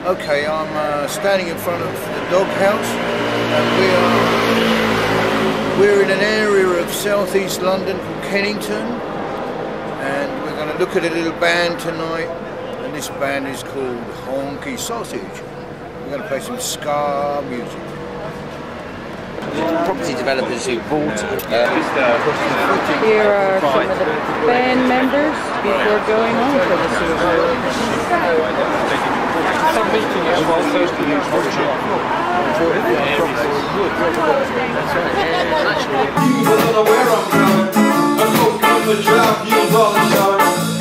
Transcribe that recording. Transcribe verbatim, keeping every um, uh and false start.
Okay, I'm uh, standing in front of the Doghouse, and we are we're in an area of southeast London called Kennington, and we're going to look at a little band tonight, and this band is called Honky Sausage. We're going to play some ska music. Property developers who bought uh, Here are some of the band members before going on for the You don't know where I'm going. I'm so good for job, you all the time.